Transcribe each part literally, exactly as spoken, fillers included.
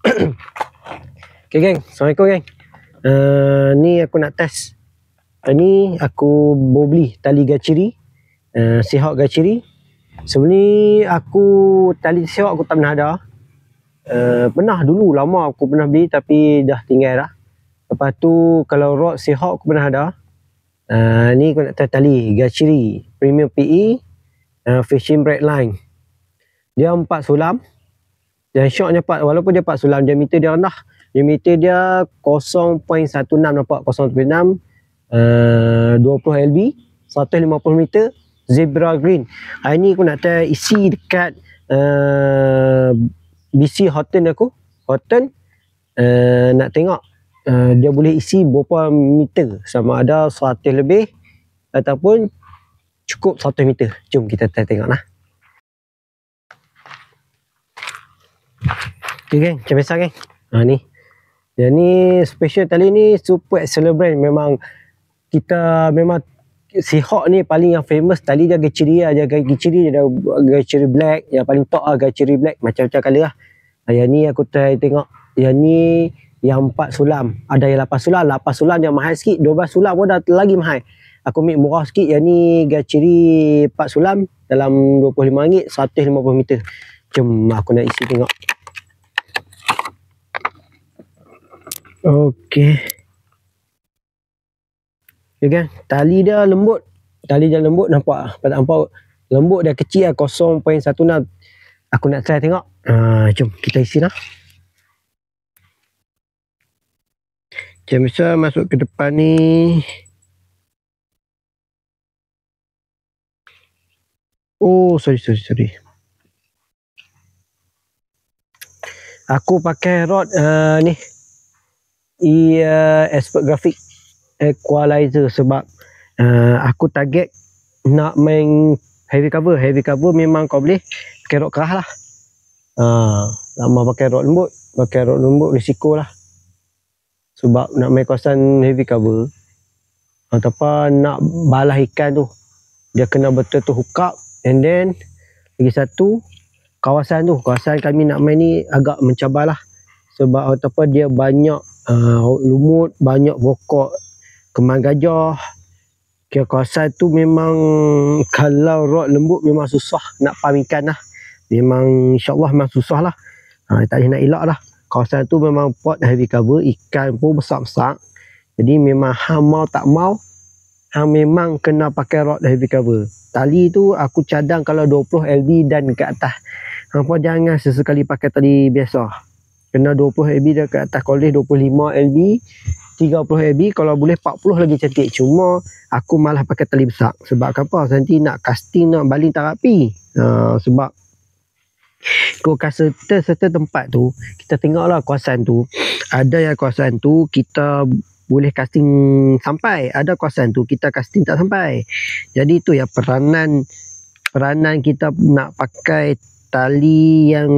Okay geng, Assalamualaikum geng. uh, Ni aku nak test. uh, Ni aku baru beli tali gachiri, uh, Seahawk gachiri. Sebelum ni aku tali Seahawk aku tak pernah ada. uh, Pernah dulu lama aku pernah beli tapi dah tinggal dah. Lepas tu kalau rod Seahawk aku pernah ada. uh, Ni aku nak test tali gachiri Premium P E, uh, Fishing Braid Line. Dia empat sulam. Dan shocknya empat, walaupun dia empat sulam, diameter dia rendah. Diameter dia kosong perpuluhan satu enam, nampak kosong perpuluhan satu enam, uh, dua puluh L B, seratus lima puluh meter, zebra green. Hari ni aku nak try isi dekat uh, B C Houghton aku. Houghton uh, nak tengok uh, dia boleh isi berapa meter, sama ada seratus lebih ataupun cukup seratus meter. Jom kita try tengok lah. Okay geng, macam biasa geng. Ha ni. Yang ni special tali ni Super Excellent brand. Memang kita memang Seahawk ni paling yang famous tali dia gachiri lah. Dia gachiri, dia ada gachiri black, yang paling top lah gachiri black, macam-macam color lah. Yang ni aku try tengok. Yang ni yang empat sulam. Ada yang lapan sulam, lapan sulam yang mahal sikit, dua belas sulam pun dah lagi mahal. Aku ambil murah sikit. Yang ni gachiri empat sulam dalam dua puluh lima ringgit, seratus lima puluh meter. Jom aku nak isi tengok. Okey. Ya kan, tali dia lembut. Tali dia lembut, nampak? Nampak, nampak lembut dia kecil lah, kosong perpuluhan satu enam. Aku nak try tengok. Ha, jom kita isi lah. Macam biasa masuk ke depan ni. Oh, sorry sorry sorry. Aku pakai rod uh, ni. I uh, Expert Graphic Equalizer sebab uh, aku target nak main heavy cover. Heavy cover memang kau boleh pakai rod keras lah. Uh, lama pakai rod lembut, pakai rod lembut risiko lah. Sebab nak main kawasan heavy cover ataupun nak balas ikan tu, dia kena betul tu hook up. And then lagi satu, kawasan tu, kawasan kami nak main ni agak mencabar lah. Sebab ataupun dia banyak uh, lumut, banyak pokok kembang gajah. Kira kawasan tu memang kalau rod lembut memang susah nak pam ikan lah. Memang insyaAllah memang susah lah. Ha, tak boleh nak elak lah. Kawasan tu memang pot heavy cover, ikan pun besar-besar. Jadi memang hang mau tak mau, hang memang kena pakai rod heavy cover. Tali tu aku cadang kalau dua puluh L B dan ke atas. Hang pun jangan sesekali pakai tali biasa. Kena dua puluh L B dah ke atas. Kalau boleh dua puluh lima L B, tiga puluh L B, kalau boleh empat puluh lagi cantik. Cuma aku malah pakai tali besar. Sebab apa? Nanti nak casting, nak baling tak rapi. Ha, sebab kau kat serta-serta tempat tu, kita tengoklah kawasan tu. Ada yang kawasan tu kita boleh casting sampai, ada kawasan tu kita casting tak sampai. Jadi tu ya peranan peranan kita nak pakai tali yang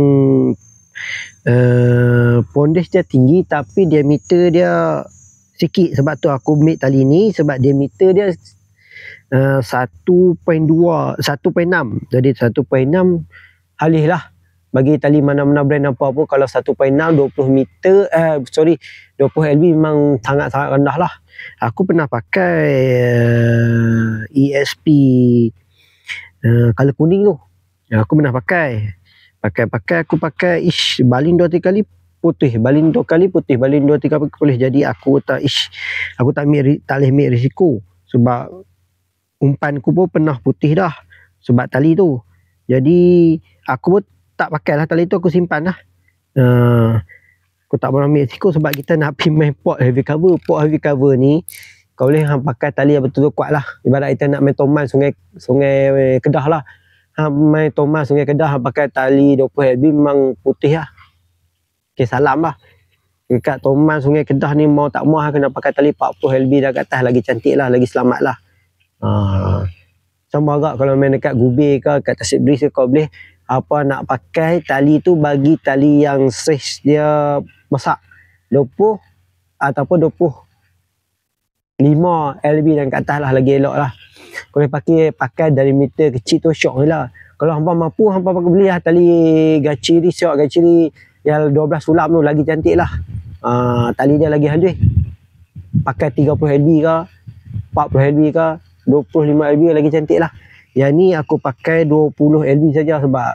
Uh, pondes dia tinggi tapi diameter dia sikit. Sebab tu aku ambil tali ni, sebab diameter dia uh, satu perpuluhan dua, satu perpuluhan enam. Jadi satu perpuluhan enam halih lah. Bagi tali mana-mana brand apa pun, kalau satu perpuluhan enam, dua puluh meter, eh, sorry, dua puluh L B memang sangat-sangat rendah lah. Aku pernah pakai uh, E S P uh, color kuning tu. Aku pernah pakai. Pakai-pakai aku pakai ish baling dua tiga kali putih, baling dua kali putih, baling dua tiga kali putih. Jadi aku tak ish aku tak ambil, tak boleh ambil risiko. Sebab umpan ku pun pernah putih dah sebab tali tu. Jadi aku pun tak pakai lah tali tu, aku simpan lah. Uh, aku tak boleh ambil risiko sebab kita nak pergi main pot heavy cover. Pot heavy cover ni kau boleh hang pakai tali yang betul-betul kuat lah. Ibarat kita nak main toman sungai sungai Kedah lah. Hang main Thomas Sungai Kedah, hang pakai tali dua puluh L B memang putih lah. Okay, salam lah. Dekat Thomas Sungai Kedah ni mau tak mau hang kena pakai tali empat puluh L B dah kat atas, lagi cantik lah, lagi selamat lah. Ha. Sama agak kalau main dekat Gubir ke, kat Tasik Bris ke, kau boleh apa nak pakai tali tu bagi tali yang size dia besar. dua puluh ataupun dua puluh lima L B dan kat atas lah, lagi elok lah. Kalau pakai pakai dari meter kecil tu syok je lah. Kalau hampa mampu, hampa pakai beli lah tali gachiri, Seahawk gachiri yang dua belas sulam tu lagi cantik lah. Uh, tali dia lagi halus. Pakai tiga puluh L B ke, empat puluh L B ke, dua puluh lima L B lagi cantik lah. Yang ni aku pakai dua puluh L B saja sebab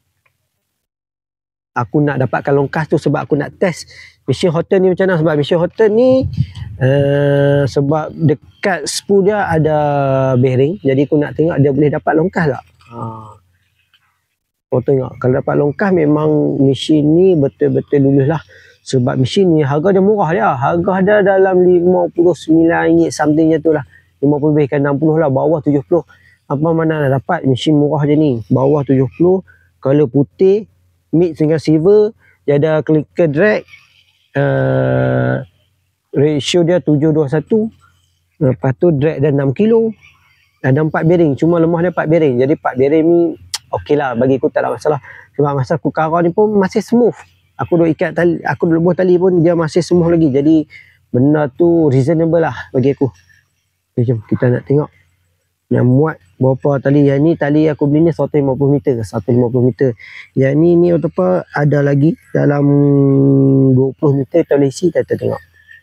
aku nak dapatkan longkas tu, sebab aku nak test mesin Houghton ni macam mana. Sebab mesin Houghton ni uh, sebab dekat spool dia ada bearing, jadi aku nak tengok dia boleh dapat longkas tak. Uh. Kau tengok, kalau dapat longkas memang mesin ni betul-betul lulus lah. Sebab mesin ni harga dia murah dia. Harga dia dalam lima puluh sembilan ringgit something je tu lah. lima puluh lebih kan enam puluh lah, bawah tujuh puluh. Apa mana nak dapat mesin murah je ni. Bawah tujuh puluh, color putih, mix dengan silver. Dia ada clicker drag. Uh, ratio dia tujuh dua satu. Lepas tu drag dia enam kilo. Ada empat bearing. Cuma lemah dia empat bearing. Jadi empat bearing ni okey lah, bagi aku tak ada masalah. Sebab masa aku kara ni pun masih smooth. Aku dah ikat tali, aku dah lebuh tali pun dia masih smooth lagi. Jadi benda tu reasonable lah bagi aku. Okay, jom kita nak tengok nak muat berapa tali. Yang ni tali aku beli ni seratus lima puluh meter, seratus lima puluh meter. Yang ni ni apa ada lagi dalam dua puluh meter kita boleh isi. Kita tengok.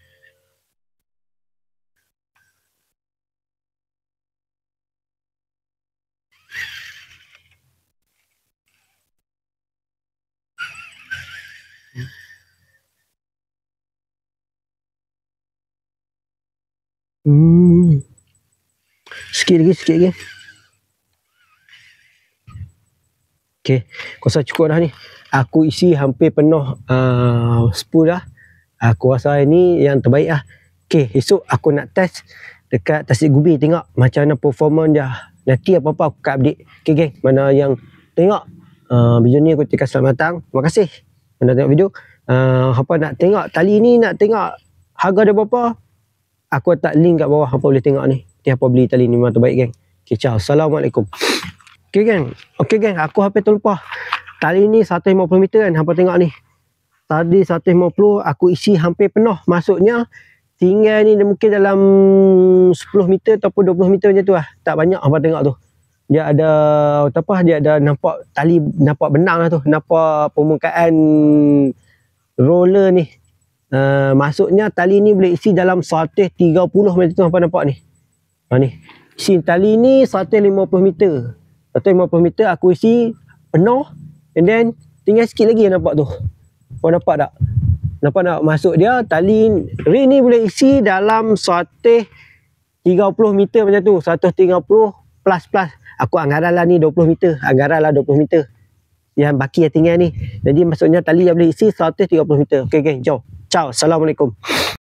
Hmm. Sikit lagi, sikit lagi. Okey, aku rasa cukup dah ni. Aku isi hampir penuh uh, spool dah. Aku rasa ini yang terbaik lah. Okey, esok aku nak test dekat Tasik Gubi, tengok macam mana performance dia. Nanti apa-apa aku akan update. Okey geng, mana yang tengok uh, video ni aku cakap selamat datang. Terima kasih mana tengok video. Uh, apa nak tengok tali ni, nak tengok harga dia berapa, aku letak link kat bawah, apa boleh tengok ni. Dia apa beli tali ni memang terbaik geng. Okay, ciao. Assalamualaikum. Okay geng. Okay geng, aku hampir terlupa. Tali ni seratus lima puluh meter kan. Hampa tengok ni. Tadi seratus lima puluh aku isi hampir penuh. Maksudnya tinggal ni mungkin dalam sepuluh meter ataupun dua puluh meter macam tu lah. Tak banyak hampa tengok tu. Dia ada apa, dia ada nampak tali, nampak benang lah tu. Nampak permukaan roller ni. Uh, maksudnya tali ni boleh isi dalam seratus tiga puluh macam tu, hampa nampak ni. Ha ni. Isi tali ni seratus lima puluh meter. seratus lima puluh meter aku isi penuh, and then tinggal sikit lagi yang nampak tu. Kau nampak tak? Nampak tak? Maksud dia tali ring ni boleh isi dalam seratus tiga puluh meter macam tu. seratus tiga puluh plus plus. Aku anggaran lah ni dua puluh meter. Anggaran lah dua puluh meter. Yang baki yang tinggal ni. Jadi maksudnya tali yang boleh isi seratus tiga puluh meter. Okey, okay, jom. Ciao. Assalamualaikum.